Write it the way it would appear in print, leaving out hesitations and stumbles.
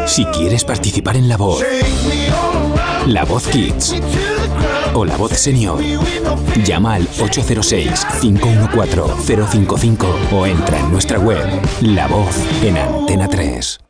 Si quieres participar en La Voz Kids o La Voz Senior, llama al 806-514-055 o entra en nuestra web La Voz en Antena 3.